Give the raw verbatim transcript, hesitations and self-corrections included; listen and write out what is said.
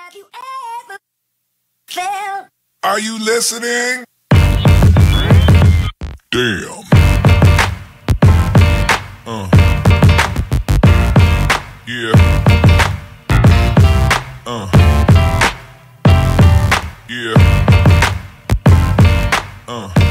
Have you ever felt? Are you listening? Damn. Uh. Yeah. Uh. Yeah. Uh.